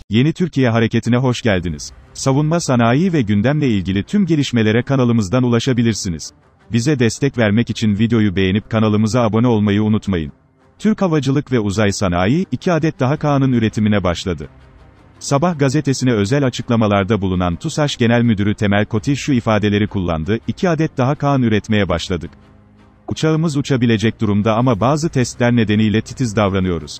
Yeni Türkiye Hareketi'ne hoş geldiniz. Savunma sanayi ve gündemle ilgili tüm gelişmelere kanalımızdan ulaşabilirsiniz. Bize destek vermek için videoyu beğenip kanalımıza abone olmayı unutmayın. Türk Havacılık ve Uzay Sanayi, 2 adet daha KA'nın üretimine başladı. Sabah gazetesine özel açıklamalarda bulunan TUSAŞ Genel Müdürü Temel Koti şu ifadeleri kullandı: 2 adet daha KA'nın üretmeye başladık. Uçağımız uçabilecek durumda ama bazı testler nedeniyle titiz davranıyoruz.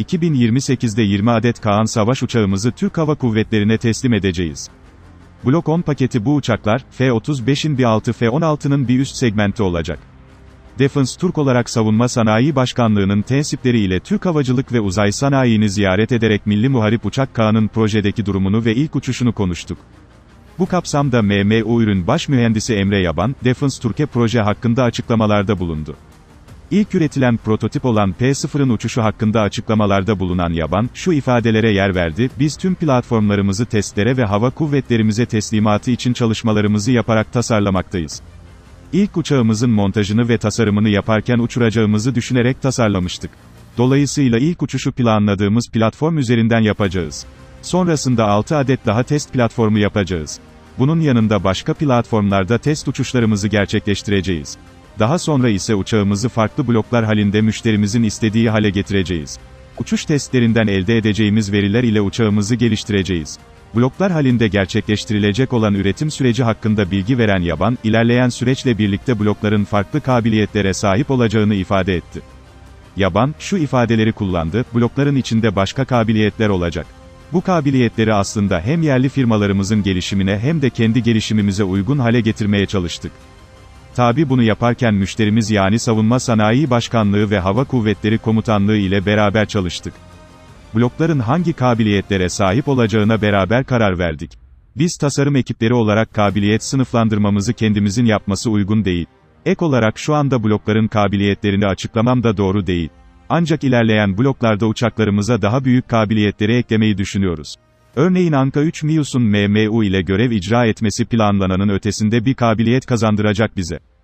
2028'de 20 adet Kaan savaş uçağımızı Türk Hava Kuvvetleri'ne teslim edeceğiz. Blok 10 paketi bu uçaklar, F-35'in bir altı F-16'nın bir üst segmenti olacak. Defense Türk olarak Savunma Sanayi Başkanlığı'nın tensipleri ile Türk Havacılık ve Uzay Sanayi'ni ziyaret ederek Milli Muharip Uçak Kaan'ın projedeki durumunu ve ilk uçuşunu konuştuk. Bu kapsamda MMU Ürün Baş Mühendisi Emre Yaban, Defense Türk'e proje hakkında açıklamalarda bulundu. İlk üretilen prototip olan P-0'ın uçuşu hakkında açıklamalarda bulunan Yaban, şu ifadelere yer verdi: "Biz tüm platformlarımızı testlere ve hava kuvvetlerimize teslimatı için çalışmalarımızı yaparak tasarlamaktayız. İlk uçağımızın montajını ve tasarımını yaparken uçuracağımızı düşünerek tasarlamıştık. Dolayısıyla ilk uçuşu planladığımız platform üzerinden yapacağız. Sonrasında 6 adet daha test platformu yapacağız. Bunun yanında başka platformlarda test uçuşlarımızı gerçekleştireceğiz. Daha sonra ise uçağımızı farklı bloklar halinde müşterimizin istediği hale getireceğiz. Uçuş testlerinden elde edeceğimiz veriler ile uçağımızı geliştireceğiz." Bloklar halinde gerçekleştirilecek olan üretim süreci hakkında bilgi veren Yaban, ilerleyen süreçle birlikte blokların farklı kabiliyetlere sahip olacağını ifade etti. Yaban, şu ifadeleri kullandı: "Blokların içinde başka kabiliyetler olacak. Bu kabiliyetleri aslında hem yerli firmalarımızın gelişimine hem de kendi gelişimimize uygun hale getirmeye çalıştık. Tabii bunu yaparken müşterimiz yani Savunma Sanayi Başkanlığı ve Hava Kuvvetleri Komutanlığı ile beraber çalıştık. Blokların hangi kabiliyetlere sahip olacağına beraber karar verdik. Biz tasarım ekipleri olarak kabiliyet sınıflandırmamızı kendimizin yapması uygun değil. Ek olarak şu anda blokların kabiliyetlerini açıklamam da doğru değil. Ancak ilerleyen bloklarda uçaklarımıza daha büyük kabiliyetleri eklemeyi düşünüyoruz. Örneğin Anka 3 MİUS'un MMU ile görev icra etmesi planlananın ötesinde bir kabiliyet kazandıracak bize.